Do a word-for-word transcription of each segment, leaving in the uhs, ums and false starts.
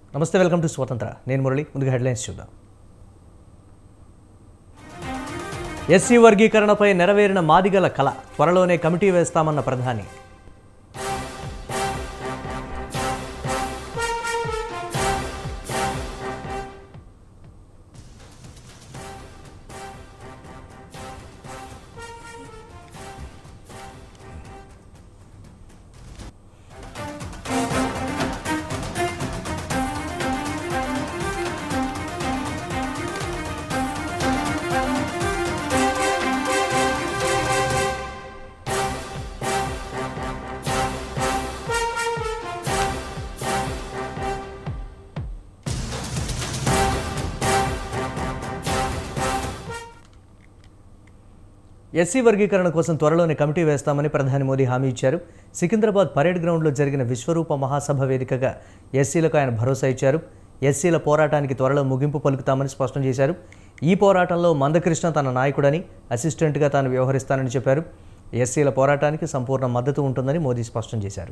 నమస్తే, welcome to స్వతంత్ర. నేను మురళి. ముందుగా హెడ్లైన్స్ చూద్దాం. ఎస్సీ వర్గీకరణపై నెరవేరిన మాదిగల కళ, త్వరలోనే కమిటీ వేస్తామన్న ప్రధాని. ఎస్సీ వర్గీకరణ కోసం త్వరలోనే కమిటీ వేస్తామని ప్రధాని మోదీ హామీ ఇచ్చారు. సికింద్రాబాద్ పరేడ్ గ్రౌండ్లో జరిగిన విశ్వరూప మహాసభ వేదికగా ఎస్సీలకు ఆయన భరోసా ఇచ్చారు. ఎస్సీల పోరాటానికి త్వరలో ముగింపు పలుకుతామని స్పష్టం చేశారు. ఈ పోరాటంలో మందకృష్ణ తన నాయకుడని, అసిస్టెంట్గా తాను వ్యవహరిస్తానని చెప్పారు. ఎస్సీల పోరాటానికి సంపూర్ణ మద్దతు ఉంటుందని మోదీ స్పష్టం చేశారు.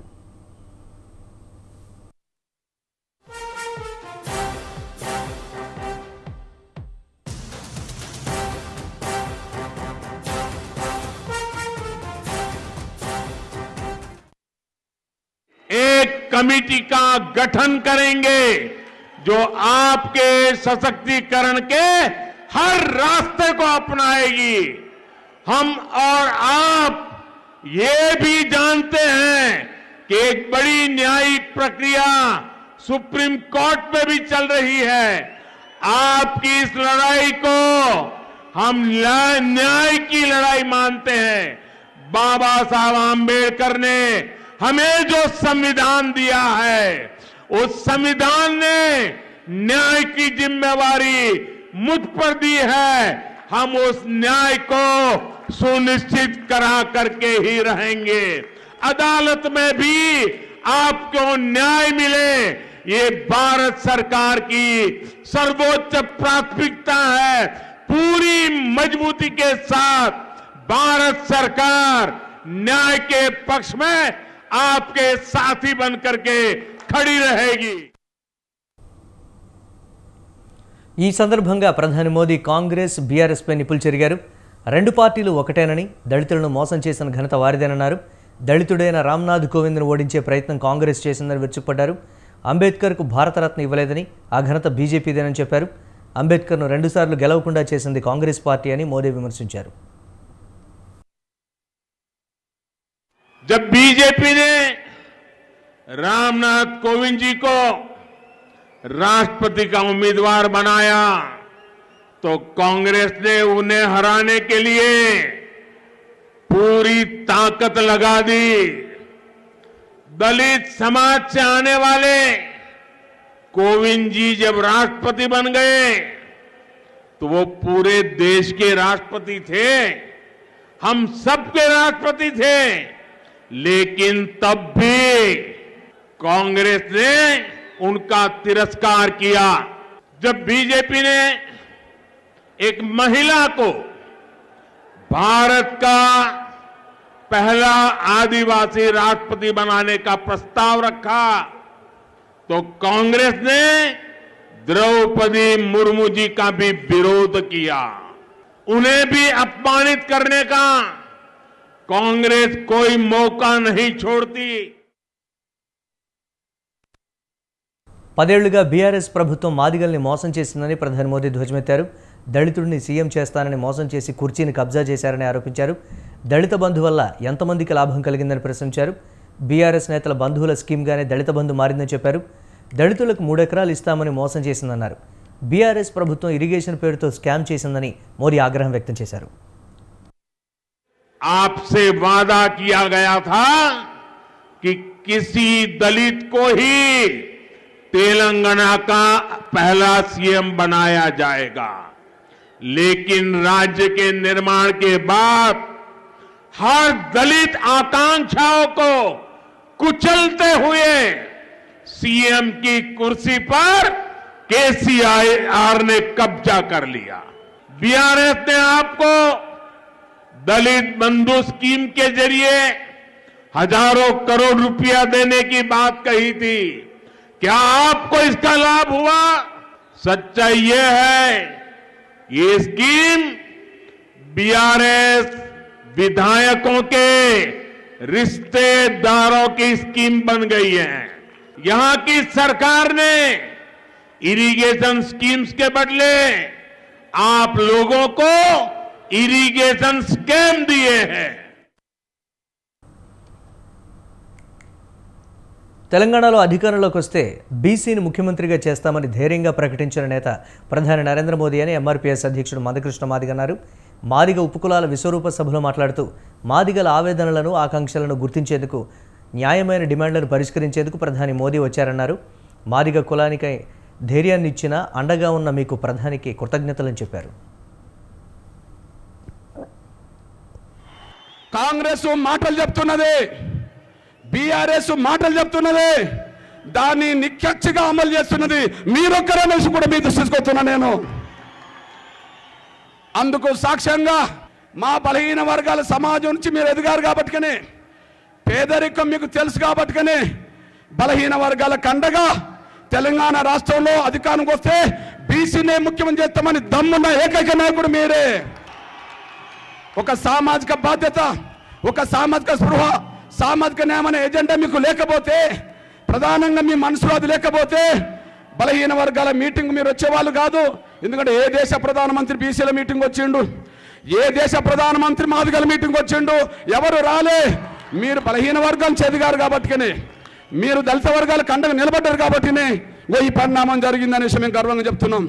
कमेटी का गठन करेंगे जो आपके सशक्तिकरण के हर रास्ते को अपनाएगी. हम और आप ये भी जानते हैं कि एक बड़ी न्यायिक प्रक्रिया सुप्रीम कोर्ट में भी चल रही है. आपकी इस लड़ाई को हम न्याय की लड़ाई मानते हैं. बाबा साहब आंबेडकर ने हमें जो संविधान दिया है, उस संविधान ने न्याय की जिम्मेवारी मुझ पर दी है. हम उस न्याय को सुनिश्चित करा करके ही रहेंगे. अदालत में भी आपको न्याय मिले, ये भारत सरकार की सर्वोच्च प्राथमिकता है. पूरी मजबूती के साथ भारत सरकार न्याय के पक्ष में आपके साथी बनकर के खड़ी रहेगी. ఈ సందర్భంగా ప్రధాని మోదీ కాంగ్రెస్, బీఆర్ఎస్ పై నిప్పులు చెరిగారు. రెండు పార్టీలు ఒకటేనని, దళితులను మోసం చేసిన ఘనత వారిదేనన్నారు. దళితుడైన రామ్నాథ్ కోవింద్ను ఓడించే ప్రయత్నం కాంగ్రెస్ చేసిందని విరుచుకుపడ్డారు. అంబేద్కర్కు భారతరత్న ఇవ్వలేదని, ఆ ఘనత బీజేపీదేనని చెప్పారు. అంబేద్కర్ను రెండుసార్లు గెలవకుండా చేసింది కాంగ్రెస్ పార్టీ అని మోదీ విమర్శించారు. जब बीजेपी ने रामनाथ कोविंद जी को राष्ट्रपति का उम्मीदवार बनाया तो कांग्रेस ने उन्हें हराने के लिए पूरी ताकत लगा दी. दलित समाज से आने वाले कोविंद जी जब राष्ट्रपति बन गए तो वो पूरे देश के राष्ट्रपति थे, हम सबके राष्ट्रपति थे. लेकिन तब भी कांग्रेस ने उनका तिरस्कार किया. जब बीजेपी ने एक महिला को भारत का पहला आदिवासी राष्ट्रपति बनाने का प्रस्ताव रखा तो कांग्रेस ने द्रौपदी मुर्मू जी का भी विरोध किया. उन्हें भी अपमानित करने का कांग्रेस कोई मौका नहीं छोड़ती. పదేళ్లుగా బీఆర్ఎస్ ప్రభుత్వం మాదిగల్ని మోసం చేసిందని ప్రధాని మోదీ ధ్వజమెత్తారు. దళితుడిని సీఎం చేస్తానని మోసం చేసి కుర్చీని కబ్జా చేశారని ఆరోపించారు. దళిత బంధు వల్ల ఎంతమందికి లాభం కలిగిందని ప్రశ్నించారు. బీఆర్ఎస్ నేతల బంధువుల స్కీమ్గానే దళిత బంధు మారిందని చెప్పారు. దళితులకు మూడెకరాలు ఇస్తామని మోసం చేసిందన్నారు. బీఆర్ఎస్ ప్రభుత్వం ఇరిగేషన్ పేరుతో స్కామ్ చేసిందని మోదీ ఆగ్రహం వ్యక్తం చేశారు. आपसे वादा किया गया था कि किसी दलित को ही तेलंगाना का पहला सीएम बनाया जाएगा. लेकिन राज्य के निर्माण के बाद हर दलित आकांक्षाओं को कुचलते हुए सीएम की कुर्सी पर केसीआर ने कब्जा कर लिया. बीआरएस ने आपको दलित बंधु स्कीम के जरिए हजारों करोड़ रुपया देने की बात कही थी. क्या आपको इसका लाभ हुआ? सच्चाई ये है, ये स्कीम बीआरएस विधायकों के रिश्तेदारों की स्कीम बन गई है। यहां की सरकार ने इरिगेशन स्कीम्स के बदले आप लोगों को इरिगेशन स्कैम दिए हैं। తెలంగాణలో అధికారంలోకి వస్తే బీసీని ముఖ్యమంత్రిగా చేస్తామని ధైర్యంగా ప్రకటించిన నేత ప్రధాని నరేంద్ర మోదీ అని ఎంఆర్పీఎస్ అధ్యక్షుడు మందకృష్ణ మాదిగ అన్నారు. మాదిగ ఉపకులాల విశ్వరూప సభలో మాట్లాడుతూ మాదిగల ఆవేదనలను ఆకాంక్షలను గుర్తించేందుకు న్యాయమైన డిమాండ్లను పరిష్కరించేందుకు ప్రధాని మోదీ వచ్చారన్నారు. మాదిగ కులానికి ధైర్యాన్ని ఇచ్చిన అండగా ఉన్న మీకు ప్రధానికి కృతజ్ఞతలని చెప్పారు. కాంగ్రెస్ మాటలు చెప్తున్నది, బీఆర్ఎస్ మాటలు చెప్తున్నది, దాన్ని నిక్కచ్చిగా అమలు చేస్తున్నది మీరొక్కరే అనేసి కూడా మీ దృష్టికి వస్తున్నా నేను. అందుకు సాక్ష్యంగా మా బలహీన వర్గాల సమాజం నుంచి మీరు ఎదిగారు కాబట్టికనే, పేదరికం మీకు తెలుసు కాబట్టికనే బలహీన వర్గాల కండగా తెలంగాణ రాష్ట్రంలో అధికారంకి వస్తే బీసీనే ముఖ్యమంత్రి చేస్తామని దమ్మున్న ఏకైక నాయకుడు మీరే. ఒక సామాజిక బాధ్యత, ఒక సామాజిక స్పృహ, సామాజిక న్యాయం అనే ఎజెండా మీకు లేకపోతే, ప్రధానంగా మీ మనసులో అది లేకపోతే బలహీన వర్గాల మీటింగ్ మీరు వచ్చేవాళ్ళు కాదు. ఎందుకంటే ఏ దేశ ప్రధానమంత్రి బీసీల మీటింగ్ వచ్చిండు, ఏ దేశ ప్రధానమంత్రి మాదిగల మీటింగ్ వచ్చిండు, ఎవరు రాలే. మీరు బలహీన వర్గాలు చెదిగారు కాబట్టినే, మీరు దళిత వర్గాల కండగా నిలబడ్డారు కాబట్టినే ఈ పరిణామం జరిగిందనేసి మేము గర్వంగా చెప్తున్నాం.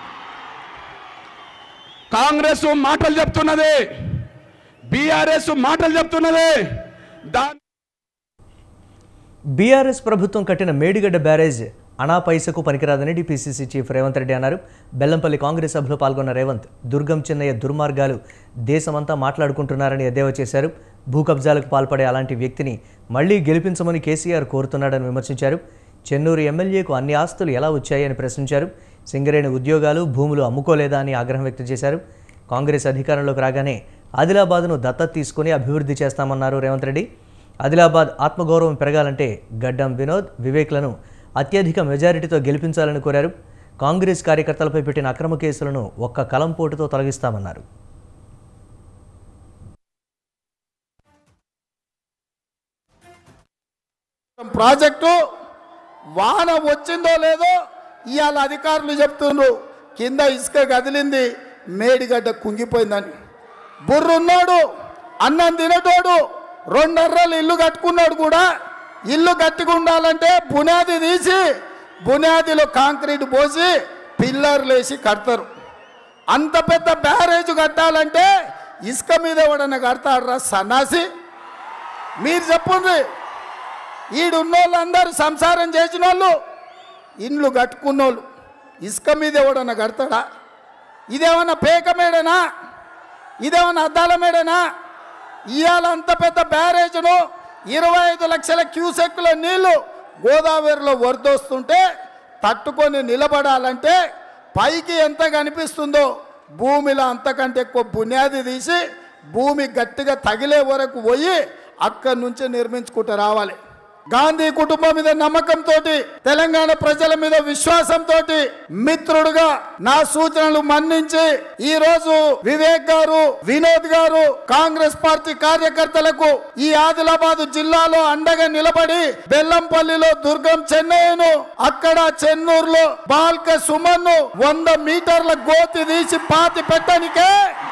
కాంగ్రెస్ మాటలు చెప్తున్నది, బీఆర్ఎస్ మాటలు చెప్తున్నది. దాని బీఆర్ఎస్ ప్రభుత్వం కట్టిన మేడిగడ్డ బ్యారేజ్ అనా పైసకు పనికిరాదని టీపీసీసీ చీఫ్ రేవంత్ రెడ్డి అన్నారు. బెల్లంపల్లి కాంగ్రెస్ సభలో పాల్గొన్న రేవంత్ దుర్గం చిన్నయ్య దుర్మార్గాలు దేశమంతా మాట్లాడుకుంటున్నారని ఎద్దేవా చేశారు. భూ కబ్జాలకు పాల్పడే అలాంటి వ్యక్తిని మళ్లీ గెలిపించమని కేసీఆర్ కోరుతున్నాడని విమర్శించారు. చెన్నూరు ఎమ్మెల్యేకు అన్ని ఆస్తులు ఎలా వచ్చాయని ప్రశ్నించారు. సింగరేణి ఉద్యోగాలు, భూములు అమ్ముకోలేదా అని ఆగ్రహం వ్యక్తం చేశారు. కాంగ్రెస్ అధికారంలోకి రాగానే ఆదిలాబాద్ను దత్తత తీసుకుని అభివృద్ధి చేస్తామన్నారు రేవంత్ రెడ్డి. ఆదిలాబాద్ ఆత్మగౌరవం పెరగాలంటే గడ్డం వినోద్, వివేక్లను అత్యధిక మెజారిటీతో గెలిపించాలని కోరారు. కాంగ్రెస్ కార్యకర్తలపై పెట్టిన అక్రమ కేసులను ఒక్క కలంపోటుతో తొలగిస్తామన్నారు. ప్రాజెక్టు వాన వచ్చిందో లేదో ఇవాళ అధికారులు చెప్తున్నారు, కింద ఇసుక కదిలింది, మేడిగడ్డ కుంగిపోయిందని. బుర్రున్నాడు, అన్నం తినటోడు, రెండర్రలు ఇల్లు కట్టుకున్నాడు కూడా, ఇల్లు కట్టుకు ఉండాలంటే బునాది తీసి బునాదిలో కాంక్రీట్ పోసి పిల్లర్లు వేసి కడతారు. అంత పెద్ద బ్యారేజ్ కట్టాలంటే ఇసుక మీద ఎవడన్నా కడతాడరా సన్నాసి? మీరు చెప్పండి. ఈడున్నోళ్ళు అందరూ సంసారం చేసిన వాళ్ళు, ఇండ్లు కట్టుకున్నోళ్ళు ఇసుక మీద ఎవడన్నా కడతాడా? ఇదేమన్నా పేక మేడనా? ఇదేమన్నా అద్దాల మేడనా? ఇవాళ అంత పెద్ద బ్యారేజ్ను ఇరవై ఐదు లక్షల క్యూసెక్కుల నీళ్లు గోదావరిలో వరదొస్తుంటే తట్టుకొని నిలబడాలంటే పైకి ఎంత కనిపిస్తుందో భూమిలో అంతకంటే ఎక్కువ బునియాది తీసి భూమి గట్టిగా తగిలే వరకు పోయి అక్కడి నుంచి నిర్మించుకుంటూ రావాలి. గాంధీ కుటుంబం మీద నమ్మకంతో, తెలంగాణ ప్రజల మీద విశ్వాసంతో మిత్రుడుగా నా సూచనలు మన్నించి ఈ రోజు వివేక్ గారు, వినోద్ గారు కాంగ్రెస్ పార్టీ కార్యకర్తలకు ఈ ఆదిలాబాద్ జిల్లాలో అండగా నిలబడి బెల్లంపల్లిలో దుర్గం చెన్నయ్యను, అక్కడ చెన్నూరులో బాల్క సుమన్ను వంద మీటర్ల గోతి తీసి పాతి పెట్టడానికే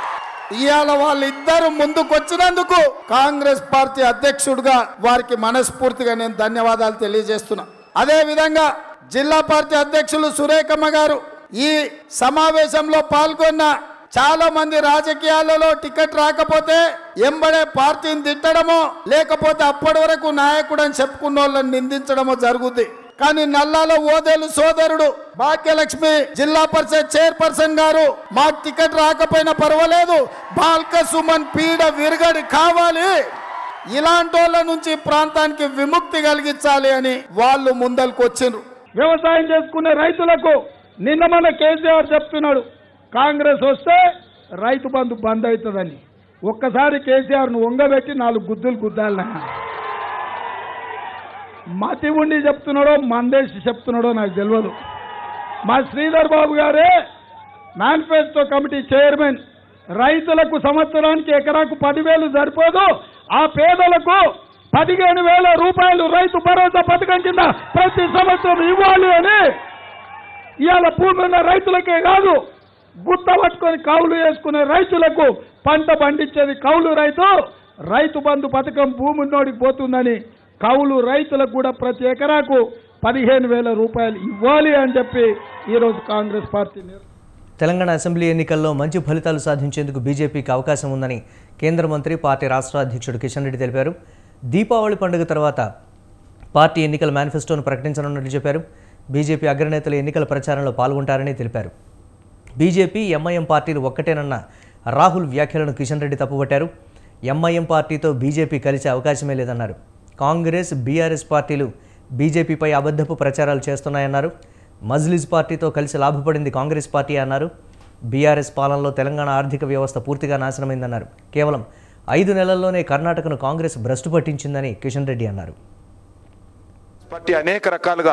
ఇవాళ వాళ్ళిద్దరు ముందుకు వచ్చినందుకు కాంగ్రెస్ పార్టీ అధ్యక్షుడిగా వారికి మనస్ఫూర్తిగా నేను ధన్యవాదాలు తెలియజేస్తున్నా. అదే విధంగా జిల్లా పార్టీ అధ్యక్షులు సురేఖమ్మ గారు ఈ సమావేశంలో పాల్గొన్న చాలా మంది రాజకీయాలలో టికెట్ రాకపోతే ఎంబడే పార్టీని తిట్టడమో లేకపోతే అప్పటి వరకు నాయకుడు అని చెప్పుకున్న వాళ్ళని నిందించడమో జరుగుద్ది. కానీ నల్లాలో ఓదేలు సోదరుడు భాగ్యలక్ష్మి జిల్లా పరిషత్ చైర్పర్సన్ గారు మాకు టికెట్ రాకపోయినా పర్వాలేదు, బాల్క సుమన్ పీడ విరగడి కావాలి, ఇలాంటి వాళ్ళ నుంచి ప్రాంతానికి విముక్తి కలిగించాలి అని వాళ్ళు ముందరకు వచ్చిండ్రు. వ్యవసాయం చేసుకునే రైతులకు నిన్న మన కేసీఆర్ చెప్తున్నాడు, కాంగ్రెస్ వస్తే రైతు బంధు బంద్ అవుతుందని. ఒక్కసారి కేసీఆర్ను వంగబెట్టి నాలుగు గుద్దులు గుద్దాలన్నా. మతి ఉండి చెప్తున్నాడో మందేసి చెప్తున్నాడో నాకు తెలియదు. మా శ్రీధర్ బాబు గారే మేనిఫెస్టో కమిటీ చైర్మన్, రైతులకు సంవత్సరానికి ఎకరాకు పదివేలు సరిపోదు, ఆ పేదలకు పదిహేను వేల రూపాయలు రైతు భరోసా పథకం కింద ప్రతి సంవత్సరం ఇవ్వాలి అని ఇవాళ భూమి ఉన్న రైతులకే కాదు, గుత్త పట్టుకొని కౌలు వేసుకునే రైతులకు, పంట పండించేది కౌలు రైతు, రైతు బంధు పథకం భూమి ఉన్నోడికి పోతుందని కౌలు రైతులకు కూడా ప్రతి ఎకరాకు పదిహేను వేల రూపాయలు ఇవ్వాలి అని చెప్పి ఈరోజు కాంగ్రెస్ పార్టీ. తెలంగాణ అసెంబ్లీ ఎన్నికల్లో మంచి ఫలితాలు సాధించేందుకు బీజేపీకి అవకాశం ఉందని కేంద్ర మంత్రి, పార్టీ రాష్ట్ర అధ్యక్షుడు కిషన్ రెడ్డి తెలిపారు. దీపావళి పండుగ తర్వాత పార్టీ ఎన్నికల మేనిఫెస్టోను ప్రకటించనున్నట్లు చెప్పారు. బీజేపీ అగ్రనేతలు ఎన్నికల ప్రచారంలో పాల్గొంటారని తెలిపారు. బీజేపీ, ఎంఐఎం పార్టీలు ఒక్కటేనన్న రాహుల్ వ్యాఖ్యలను కిషన్ రెడ్డి తప్పుపట్టారు. ఎంఐఎం పార్టీతో బీజేపీ కలిసే అవకాశమే లేదన్నారు. కాంగ్రెస్, బీఆర్ఎస్ పార్టీలు బీజేపీపై అబద్ధపు ప్రచారాలు చేస్తున్నాయన్నారు. మజ్లిస్ పార్టీతో కలిసి లాభపడింది కాంగ్రెస్ పార్టీ అన్నారు. బీఆర్ఎస్ పాలనలో తెలంగాణ ఆర్థిక వ్యవస్థ పూర్తిగా నాశనమైందన్నారు. కేవలం ఐదు నెలల్లోనే కర్ణాటకను కాంగ్రెస్ భ్రష్టు పట్టించిందని కిషన్ రెడ్డి అన్నారు. పార్టీ అనేక రకాలుగా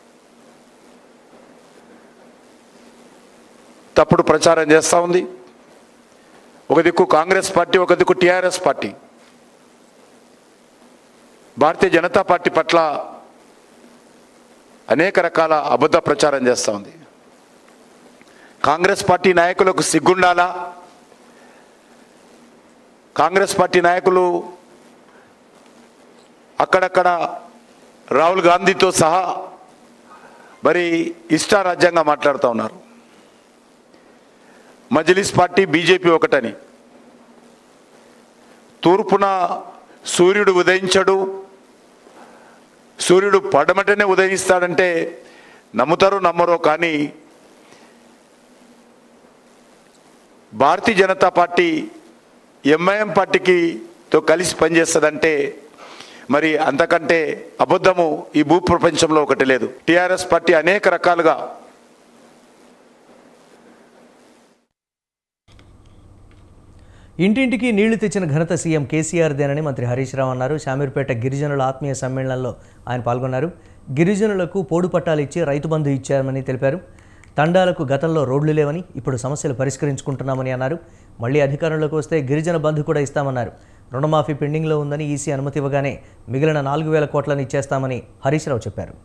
తప్పుడు ప్రచారం చేస్తూ ఉంది. ఒక దిక్కు కాంగ్రెస్ పార్టీ, ఒక దిక్కు TRS party Bharatiya Janata party పట్ల అనేక రకాల అబద్ధ ప్రచారం చేస్తూ ఉంది. కాంగ్రెస్ పార్టీ నాయకులకు సిగ్గుండాలా? కాంగ్రెస్ పార్టీ నాయకులు అక్కడక్కడ రాహుల్ గాంధీతో సహా మరి ఇష్టారాజ్యంగా మాట్లాడుతూ ఉన్నారు. మజ్లిస్ పార్టీ, బీజేపీ ఒకటని, తూర్పున సూర్యుడు ఉదయించడు, సూర్యుడు పడమటనే ఉదయిస్తాడంటే నమ్ముతారో నమ్మరో, కానీ భారతీయ జనతా పార్టీ ఎంఐఎం పార్టీకి తో కలిసి పనిచేస్తుందంటే మరి అంతకంటే అబద్ధము ఈ భూ ప్రపంచంలో ఒకటి లేదు. టీఆర్ఎస్ పార్టీ అనేక రకాలుగా ఇంటింటికి నీళ్లు తెచ్చిన ఘనత సీఎం కేసీఆర్దేనని మంత్రి హరీష్ రావు అన్నారు. శామీర్పేట గిరిజనుల ఆత్మీయ సమ్మేళనంలో ఆయన పాల్గొన్నారు. గిరిజనులకు పోడు పట్టాలు ఇచ్చి రైతు బంధు ఇచ్చారని తెలిపారు. తండాలకు గతంలో రోడ్లు లేవని, ఇప్పుడు సమస్యలు పరిష్కరించుకుంటున్నామని అన్నారు. మళ్లీ అధికారంలోకి వస్తే గిరిజన బంధు కూడా ఇస్తామన్నారు. రుణమాఫీ పెండింగ్లో ఉందని ఈసీ అనుమతి ఇవ్వగానే మిగిలిన నాలుగు వేల కోట్లను ఇచ్చేస్తామని హరీష్ రావు చెప్పారు.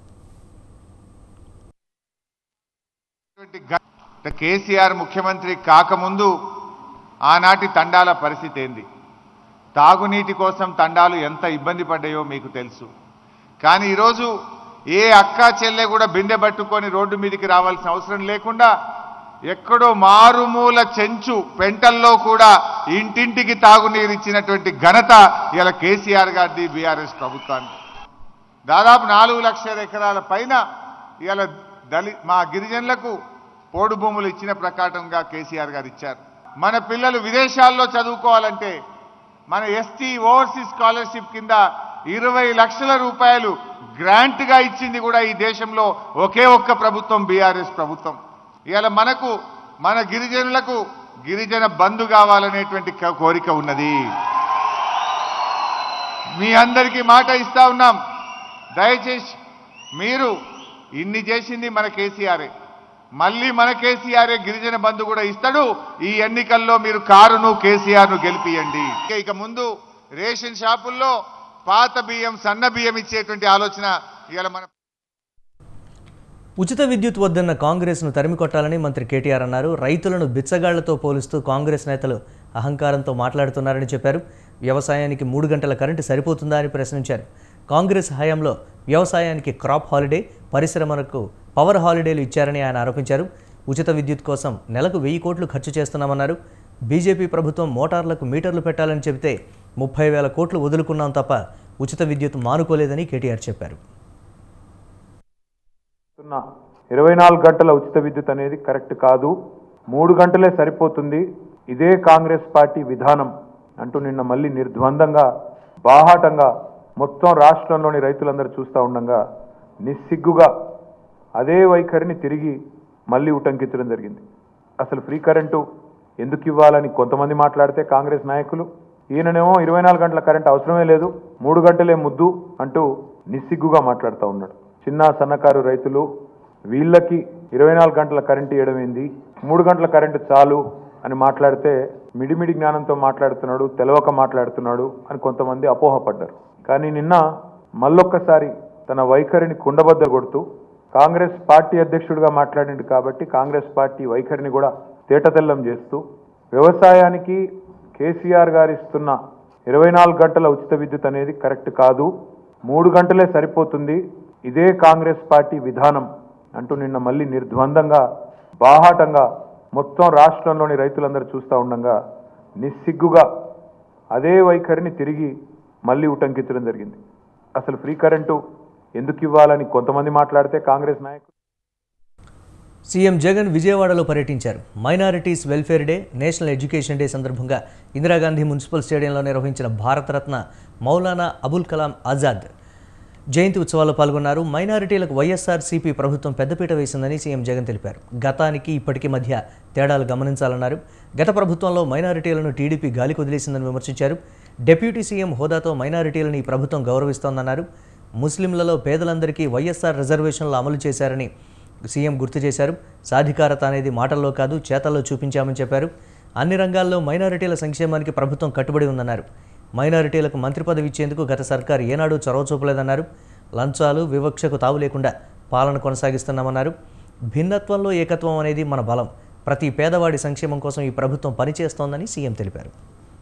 కేసీఆర్ ముఖ్యమంత్రి కాకముందు ఆనాటి తండాల పరిస్థితి ఏంది, తాగునీటి కోసం తండాలు ఎంత ఇబ్బంది పడ్డాయో మీకు తెలుసు. కానీ ఈరోజు ఏ అక్క చెల్లె కూడా బిందె పట్టుకొని రోడ్డు మీదకి రావాల్సిన అవసరం లేకుండా ఎక్కడో మారుమూల చెంచు పెంటల్లో కూడా ఇంటింటికి తాగునీరు ఇచ్చినటువంటి ఘనత ఇలా కేసీఆర్ గారిది, బీఆర్ఎస్ ప్రభుత్వానికి. దాదాపు నాలుగు లక్షల ఎకరాల పైన ఇలా దళి మా గిరిజనులకు పోడు భూములు ఇచ్చిన ప్రకారంగా కేసీఆర్ గారు ఇచ్చారు. మన పిల్లలు విదేశాల్లో చదువుకోవాలంటే మన ఎస్టీ ఓవర్సీస్ స్కాలర్షిప్ కింద ఇరవై లక్షల రూపాయలు గ్రాంట్గా ఇచ్చింది కూడా ఈ దేశంలో ఒకే ఒక్క ప్రభుత్వం, బీఆర్ఎస్ ప్రభుత్వం. ఇవాళ మనకు మన గిరిజనులకు గిరిజన బంధు కావాలనేటువంటి కోరిక ఉన్నది. మీ అందరికీ మాట ఇస్తా ఉన్నాం, దయచేసి మీరు ఇన్ని చేసింది మన కేసీఆరే, మళ్ళీ మన కేసీఆర్ గిరిజన బంధు కూడా ఇస్తాడు. ఈ ఎన్నికల్లో మీరు కారును కేసీఆర్ ను గెలిపియండి. ఇక ముందు రేషన్ షాపుల్లో పాత బియ్యం, సన్న బియ్యం ఇచ్చేటువంటి ఆలోచన ఇవాళ మన. ఉచిత విద్యుత్ వద్దన్న కాంగ్రెస్ను తరిమి కొట్టాలని మంత్రి కేటీఆర్ అన్నారు. రైతులను బిచ్చగాళ్లతో పోలుస్తూ కాంగ్రెస్ నేతలు అహంకారంతో మాట్లాడుతున్నారని చెప్పారు. వ్యవసాయానికి మూడు గంటల కరెంటు సరిపోతుందా అని ప్రశ్నించారు. కాంగ్రెస్ హయాంలో వ్యవసాయానికి క్రాప్ హాలిడే, పరిశ్రమలకు పవర్ హాలిడేలు ఇచ్చారని ఆయన ఆరోపించారు. ఉచిత విద్యుత్ కోసం నెలకు వెయ్యి కోట్లు ఖర్చు చేస్తున్నామన్నారు. బీజేపీ ప్రభుత్వం మోటార్లకు మీటర్లు పెట్టాలని చెబితే ముప్పై వేల కోట్లు వదులుకున్నాం తప్ప ఉచిత విద్యుత్ మానుకోలేదని కేటీఆర్ చెప్పారు. ఇరవై నాలుగు గంటల ఉచిత విద్యుత్ అనేది కరెక్ట్ కాదు, మూడు గంటలే సరిపోతుంది, ఇదే కాంగ్రెస్ పార్టీ విధానం అంటూ నిన్న మళ్ళీ నిర్ద్వందంగా బాహాటంగా మొత్తం రాష్ట్రంలోని రైతులందరూ చూస్తూ ఉండగా నిస్సిగ్గుగా అదే వైఖరిని తిరిగి మళ్ళీ ఉటంకించడం జరిగింది. అసలు ఫ్రీ కరెంటు ఎందుకు ఇవ్వాలని కొంతమంది మాట్లాడితే కాంగ్రెస్ నాయకులు, ఈయననేమో ఇరవై నాలుగు గంటల కరెంటు అవసరమే లేదు, మూడు గంటలే ముద్దు అంటూ నిస్సిగ్గుగా మాట్లాడుతూ ఉన్నాడు. చిన్న సన్నకారు రైతులు వీళ్ళకి ఇరవై నాలుగు గంటల కరెంటు ఇవ్వడం ఏంది, మూడు గంటల కరెంటు చాలు అని మాట్లాడితే మిడిమిడి జ్ఞానంతో మాట్లాడుతున్నాడు, తెలవక మాట్లాడుతున్నాడు అని కొంతమంది అపోహపడ్డారు. కానీ నిన్న మళ్ళొక్కసారి తన వైఖరిని కుండబద్దలు కొడుతూ కాంగ్రెస్ పార్టీ అధ్యక్షుడిగా మాట్లాడింది కాబట్టి కాంగ్రెస్ పార్టీ వైఖరిని కూడా తేటతెల్లం చేస్తూ వ్యవసాయానికి కేసీఆర్ గారు ఇస్తున్న ఇరవై నాలుగు గంటల ఉచిత విద్యుత్ అనేది కరెక్ట్ కాదు, మూడు గంటలే సరిపోతుంది, ఇదే కాంగ్రెస్ పార్టీ విధానం అంటూ నిన్న మళ్ళీ నిర్ద్వందంగా బాహాటంగా మొత్తం రాష్ట్రంలోని రైతులందరూ చూస్తూ ఉండగా నిస్సిగ్గుగా అదే వైఖరిని తిరిగి మళ్ళీ ఉటంకించడం జరిగింది. అసలు ఫ్రీ కరెంటు ఎందుకు ఇవ్వాలని కొంతమంది మాట్లాడితే కాంగ్రెస్ నాయకులు. సీఎం జగన్ విజయవాడలో పర్యటించారు. Minorities welfare day, national education day సందర్భంగా ఇందిరాగాంధీ మున్సిపల్ స్టేడియంలో నిర్వహించిన భారతరత్న మౌలానా అబుల్ కలాం ఆజాద్ జయంతి ఉత్సవాల్లో పాల్గొన్నారు. మైనారిటీలకు వైఎస్ఆర్సీపీ ప్రభుత్వం పెద్దపీట వేసిందని సీఎం జగన్ తెలిపారు. గతానికి ఇప్పటికీ మధ్య తేడాలు గమనించాలన్నారు. గత ప్రభుత్వంలో మైనారిటీలను టీడీపీ గాలికి వదిలేసిందని విమర్శించారు. డిప్యూటీ సీఎం హోదాతో మైనారిటీలను ఈ ప్రభుత్వం గౌరవిస్తోందన్నారు. ముస్లింలలో పేదలందరికీ వైఎస్ఆర్ రిజర్వేషన్లు అమలు చేశారని సీఎం గుర్తు చేశారు. సాధికారత అనేది మాటల్లో కాదు చేతల్లో చూపించామని చెప్పారు. అన్ని రంగాల్లో మైనారిటీల సంక్షేమానికి ప్రభుత్వం కట్టుబడి ఉందన్నారు. మైనారిటీలకు మంత్రి పదవి ఇచ్చేందుకు గత సర్కారు ఏనాడు చొరవ చూపలేదన్నారు. లంచాలు వివక్షకు తావు లేకుండా పాలన కొనసాగిస్తున్నామన్నారు. భిన్నత్వంలో ఏకత్వం అనేది మన బలం, ప్రతి పేదవాడి సంక్షేమం కోసం ఈ ప్రభుత్వం పనిచేస్తోందని సీఎం తెలిపారు.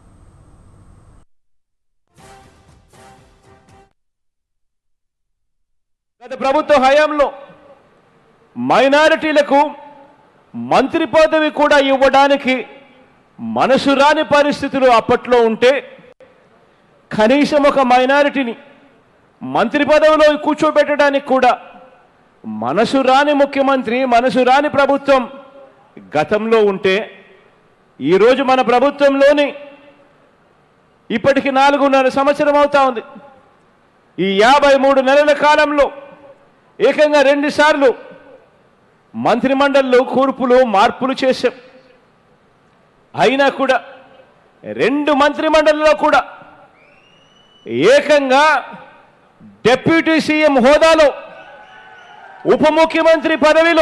గత ప్రభుత్వ హయాంలో మైనారిటీలకు మంత్రి పదవి కూడా ఇవ్వడానికి మనసు రాని పరిస్థితులు అప్పట్లో ఉంటే కనీసం ఒక మైనారిటీని మంత్రి పదవిలో కూర్చోబెట్టడానికి కూడా మనసు రాని ముఖ్యమంత్రి, మనసు రాని ప్రభుత్వం గతంలో ఉంటే ఈరోజు మన ప్రభుత్వంలోని ఇప్పటికి నాలుగున్నర సంవత్సరం అవుతా ఉంది. ఈ యాభై మూడు నెలల కాలంలో ఏకంగా రెండు సార్లు మంత్రిమండలిలో కూర్పులు మార్పులు చేశాం. అయినా కూడా రెండు మంత్రిమండలిలో కూడా ఏకంగా డిప్యూటీ సీఎం హోదాలో ఉప ముఖ్యమంత్రి పదవిలో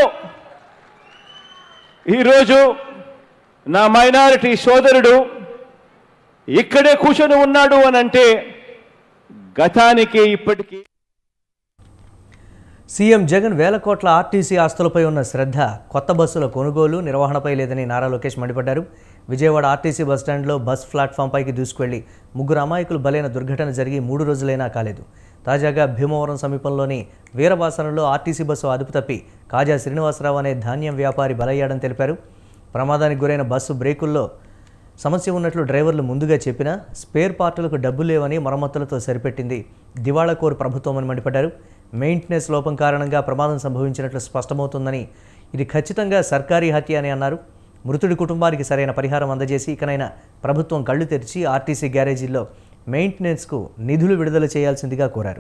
ఈరోజు నా మైనారిటీ సోదరుడు ఇక్కడే కూర్చొని ఉన్నాడు అని అంటే గతానికి ఇప్పటికీ. సీఎం జగన్ వేల కోట్ల ఆర్టీసీ ఆస్తులపై ఉన్న శ్రద్ధ కొత్త బస్సుల కొనుగోలు నిర్వహణపై లేదని నారా లోకేష్ మండిపడ్డారు. విజయవాడ ఆర్టీసీ బస్టాండ్లో బస్ ప్లాట్ఫామ్ పైకి దూసుకెళ్లి ముగ్గురు అమాయకులు బలైన దుర్ఘటన జరిగి మూడు రోజులైనా కాలేదు. తాజాగా భీమవరం సమీపంలోని వీరవాసనలో ఆర్టీసీ బస్సు అదుపు తప్పి కాజా శ్రీనివాసరావు అనే ధాన్యం వ్యాపారి బలయ్యాడని తెలిపారు. ప్రమాదానికి గురైన బస్సు బ్రేకుల్లో సమస్య ఉన్నట్లు డ్రైవర్లు ముందుగా చెప్పినా స్పేర్ పార్టులకు డబ్బులు లేవని మరమ్మతులతో సరిపెట్టింది దివాళా కోరు ప్రభుత్వం అని మండిపడ్డారు. మెయింటెనెన్స్ లోపం కారణంగా ప్రమాదం సంభవించినట్లు స్పష్టమవుతుందని, ఇది ఖచ్చితంగా సర్కారీ హత్య అని అన్నారు. మృతుడి కుటుంబానికి సరైన పరిహారం అందజేసి ఇకనైనా ప్రభుత్వం కళ్లు తెరిచి ఆర్టీసీ గ్యారేజీల్లో మెయింటెనెన్స్కు నిధులు విడుదల చేయాల్సిందిగా కోరారు.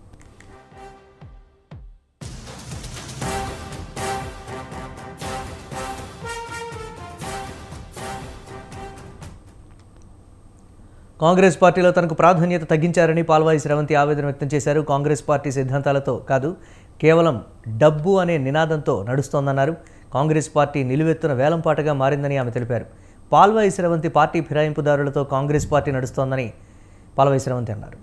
కాంగ్రెస్ పార్టీలో తనకు ప్రాధాన్యత తగ్గించారని పాల్వాయి శ్రవంతి ఆవేదన వ్యక్తం చేశారు. కాంగ్రెస్ పార్టీ సిద్ధాంతాలతో కాదు, కేవలం డబ్బు అనే నినాదంతో నడుస్తోందన్నారు. కాంగ్రెస్ పార్టీ నిలువెత్తున వేలంపాటగా మారిందని ఆమె తెలిపారు. పాల్వాయి శ్రవంతి పార్టీ ఫిరాయింపుదారులతో కాంగ్రెస్ పార్టీ నడుస్తోందని పాల్వాయి శ్రవంతి అన్నారు.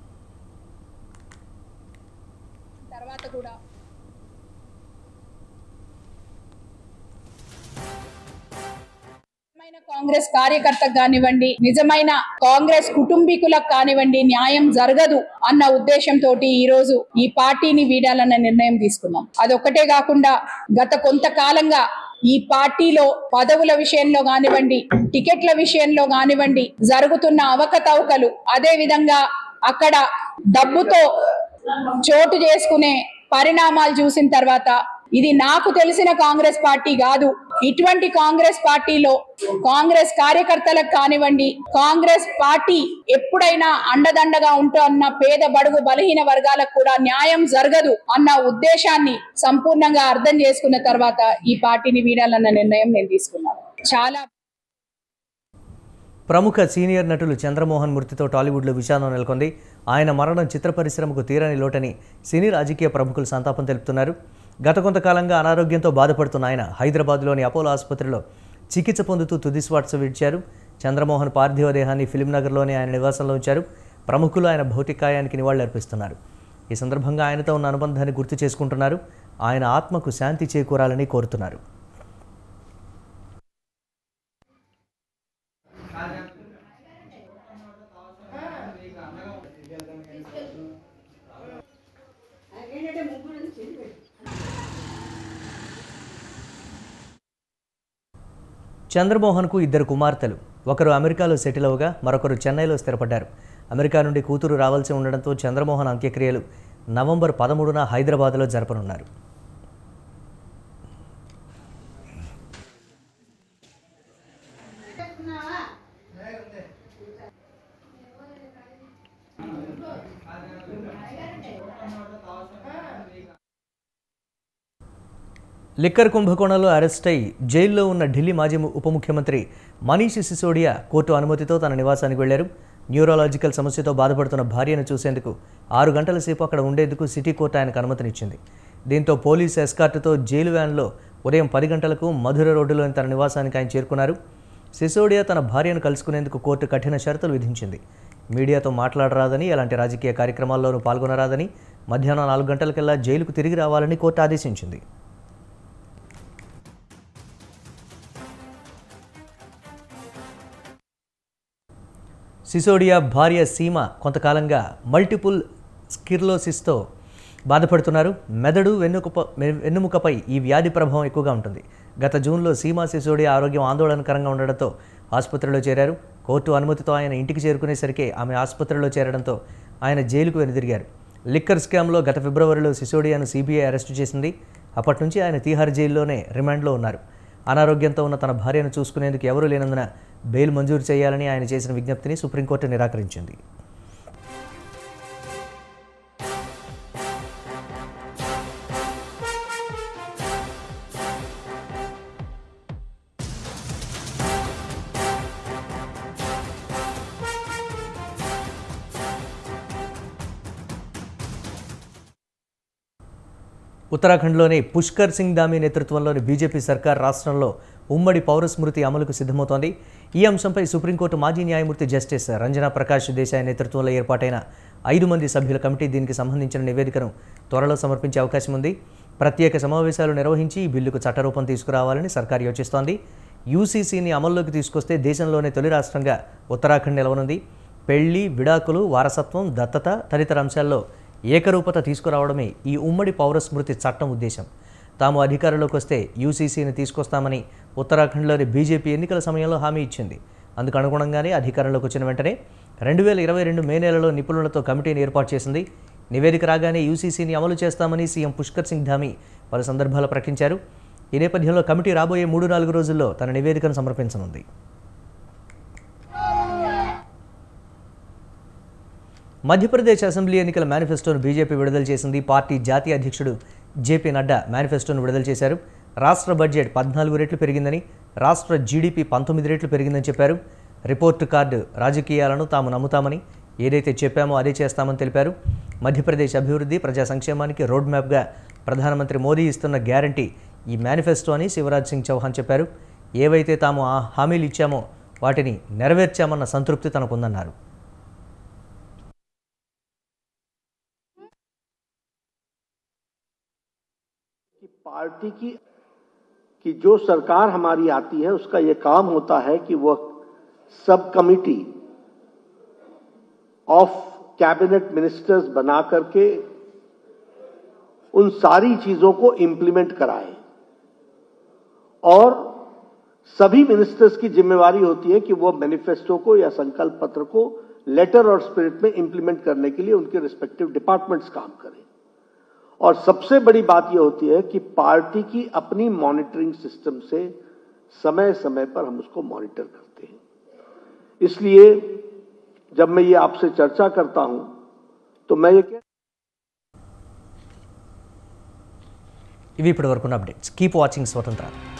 కాంగ్రెస్ కార్యకర్తకు కానివ్వండి, నిజమైన కాంగ్రెస్ కుటుంబీకులకు కానివ్వండి న్యాయం జరగదు అన్న ఉద్దేశంతో ఈ రోజు ఈ పార్టీని వీడాలన్న నిర్ణయం తీసుకున్నాం. అదొక్కటే కాకుండా గత కొంతకాలంగా ఈ పార్టీలో పదవుల విషయంలో కానివ్వండి, టికెట్ల విషయంలో కానివ్వండి జరుగుతున్న అవకతవకలు, అదే విధంగా అక్కడ డబ్బుతో చోటు చేసుకునే పరిణామాలు చూసిన తర్వాత ఇది నాకు తెలిసిన కాంగ్రెస్ పార్టీ కాదు. ఇటువంటి కాంగ్రెస్ పార్టీలో కాంగ్రెస్ కార్యకర్తలకు కానివ్వండి, కాంగ్రెస్ పార్టీ ఎప్పుడైనా అండదండగా ఉంటున్న పేద బడుగు బలహీన వర్గాలకు కూడా న్యాయం జరగదు అన్న ఉద్దేశాన్ని సంపూర్ణంగా అర్థం చేసుకున్న తర్వాత ఈ పార్టీని వీడాలన్న నిర్ణయం నేను తీసుకున్నాను. చాలా ప్రముఖ సీనియర్ నటులు చంద్రమోహన్ మృతితో టాలీవుడ్లో విషాదం నెలకొంది. ఆయన మరణం చిత్ర పరిశ్రమకు తీరని లోటని సినీ రాజకీయ ప్రముఖులు సంతాపం తెలుపుతున్నారు. గత కొంతకాలంగా అనారోగ్యంతో బాధపడుతున్న ఆయన హైదరాబాద్లోని అపోలో ఆసుపత్రిలో చికిత్స పొందుతూ తుదిశ్వాస విడిచారు. చంద్రమోహన్ పార్థివ దేహాన్ని ఫిలింనగర్లోని ఆయన నివాసంలో ఉంచారు. ప్రముఖులు ఆయన భౌతికాయానికి నివాళులర్పిస్తున్నారు. ఈ సందర్భంగా ఆయనతో ఉన్న అనుబంధాన్ని గుర్తు చేసుకుంటున్నారు. ఆయన ఆత్మకు శాంతి చేకూరాలని కోరుతున్నారు. చంద్రమోహన్కు ఇద్దరు కుమార్తెలు. ఒకరు అమెరికాలో సెటిల్ అవగా మరొకరు చెన్నైలో స్థిరపడ్డారు. అమెరికా నుండి కూతురు రావాల్సి ఉండడంతో చంద్రమోహన్ అంత్యక్రియలు నవంబర్ పదమూడున హైదరాబాద్లో జరపనున్నారు. లిక్కర్ కుంభకోణంలో అరెస్ట్ అయి జైల్లో ఉన్న ఢిల్లీ మాజీ ఉప ముఖ్యమంత్రి మనీష్ సిసోడియా కోర్టు అనుమతితో తన నివాసానికి వెళ్లారు. న్యూరాలజికల్ సమస్యతో బాధపడుతున్న భార్యను చూసేందుకు ఆరు గంటల సేపు అక్కడ ఉండేందుకు సిటీ కోర్టు ఆయనకు అనుమతినిచ్చింది. దీంతో పోలీసు ఎస్కార్టుతో జైలు వ్యాన్లో ఉదయం పది గంటలకు మధుర రోడ్డులోని తన నివాసానికి ఆయన చేరుకున్నారు. సిసోడియా తన భార్యను కలుసుకునేందుకు కోర్టు కఠిన షరతులు విధించింది. మీడియాతో మాట్లాడరాదని, ఎలాంటి రాజకీయ కార్యక్రమాల్లోనూ పాల్గొనరాదని, మధ్యాహ్నం నాలుగు గంటలకల్లా జైలుకు తిరిగి రావాలని కోర్టు ఆదేశించింది. సిసోడియా భార్య సీమ కొంతకాలంగా మల్టిపుల్ స్కిర్లోసిస్తో బాధపడుతున్నారు. మెదడు వెన్నుక వెన్నుముకపై ఈ వ్యాధి ప్రభావం ఎక్కువగా ఉంటుంది. గత జూన్లో సీమ సిసోడియా ఆరోగ్యం ఆందోళనకరంగా ఉండడంతో ఆసుపత్రిలో చేరారు. కోర్టు అనుమతితో ఆయన ఇంటికి చేరుకునేసరికి ఆమె ఆసుపత్రిలో చేరడంతో ఆయన జైలుకు వెనుదిరిగారు. లిక్కర్ స్కామ్లో గత ఫిబ్రవరిలో సిసోడియాను సిబిఐ అరెస్టు చేసింది. అప్పటి నుంచి ఆయన తీహార్ జైల్లోనే రిమాండ్లో ఉన్నారు. అనారోగ్యంతో ఉన్న తన భార్యను చూసుకునేందుకు ఎవరూ లేనందున బెయిల్ మంజూరు చేయాలని ఆయన చేసిన విజ్ఞప్తిని సుప్రీంకోర్టు నిరాకరించింది. ఉత్తరాఖండ్లోని పుష్కర్ సింగ్ ధామీ నేతృత్వంలోని బీజేపీ సర్కార్ రాష్ట్రంలో ఉమ్మడి పౌర స్మృతి అమలుకు సిద్ధమవుతోంది. ఈ అంశంపై సుప్రీంకోర్టు మాజీ న్యాయమూర్తి జస్టిస్ రంజనా ప్రకాష్ దేశాయ్ నేతృత్వంలో ఏర్పాటైన ఐదు మంది సభ్యుల కమిటీ దీనికి సంబంధించిన నివేదికను త్వరలో సమర్పించే అవకాశం ఉంది. ప్రత్యేక సమావేశాలు నిర్వహించి ఈ బిల్లుకు చట్టరూపం తీసుకురావాలని సర్కార్ యోచిస్తోంది. యూసీసీని అమల్లోకి తీసుకొస్తే దేశంలోనే తొలి రాష్ట్రంగా ఉత్తరాఖండ్ నిలవనుంది. పెళ్లి, విడాకులు, వారసత్వం, దత్తత తదితర అంశాల్లో ఏకరూపత తీసుకురావడమే ఈ ఉమ్మడి పౌర స్మృతి చట్టం ఉద్దేశం. తాము అధికారంలోకి వస్తే యూసీసీని తీసుకొస్తామని ఉత్తరాఖండ్లోని బీజేపీ ఎన్నికల సమయంలో హామీ ఇచ్చింది. అందుకు అనుగుణంగానే అధికారంలోకి వచ్చిన వెంటనే రెండు వేల ఇరవై రెండు మే నెలలో నిపుణులతో కమిటీని ఏర్పాటు చేసింది. నివేదిక రాగానే యూసీసీని అమలు చేస్తామని సీఎం పుష్కర్ సింగ్ ధామీ పలు సందర్భాల్లో ప్రకటించారు. ఈ నేపథ్యంలో కమిటీ రాబోయే మూడు నాలుగు రోజుల్లో తన నివేదికను సమర్పించనుంది. మధ్యప్రదేశ్ అసెంబ్లీ ఎన్నికల మేనిఫెస్టోను బీజేపీ విడుదల చేసింది. పార్టీ జాతీయ అధ్యక్షుడు జేపీ నడ్డా మేనిఫెస్టోను విడుదల చేశారు. రాష్ట్ర బడ్జెట్ పద్నాలుగు రెట్లు పెరిగిందని, రాష్ట్ర జీడీపీ పంతొమ్మిది రెట్లు పెరిగిందని చెప్పారు. రిపోర్టు కార్డు రాజకీయాలను తాము నమ్ముతామని, ఏదైతే చెప్పామో అదే చేస్తామని తెలిపారు. మధ్యప్రదేశ్ అభివృద్ధి, ప్రజా సంక్షేమానికి రోడ్ మ్యాప్గా ప్రధానమంత్రి మోదీ ఇస్తున్న గ్యారంటీ ఈ మేనిఫెస్టో అని శివరాజ్ సింగ్ చౌహాన్ చెప్పారు. ఏవైతే తాము ఆ హామీలు ఇచ్చామో వాటిని నెరవేర్చామన్న సంతృప్తి తనకుందన్నారు. पार्टी की कि जो सरकार हमारी आती है उसका यह काम होता है कि वह सब कमिटी ऑफ कैबिनेट मिनिस्टर्स बना करके उन सारी चीजों को इंप्लीमेंट कराए और सभी मिनिस्टर्स की जिम्मेवारी होती है कि वो मैनिफेस्टो को या संकल्प पत्र को लेटर और स्पिरिट में इंप्लीमेंट करने के लिए उनके रिस्पेक्टिव डिपार्टमेंट्स काम करें। और सबसे बड़ी बात यह होती है कि पार्टी की अपनी मॉनिटरिंग सिस्टम से समय समय पर हम उसको मॉनिटर करते हैं। इसलिए जब मैं ये आपसे चर्चा करता हूं तो मैं ये कह ఇవి ఇప్పటి వరకు అప్డేట్స్. కీప్ వాచింగ్ స్వతంత్ర.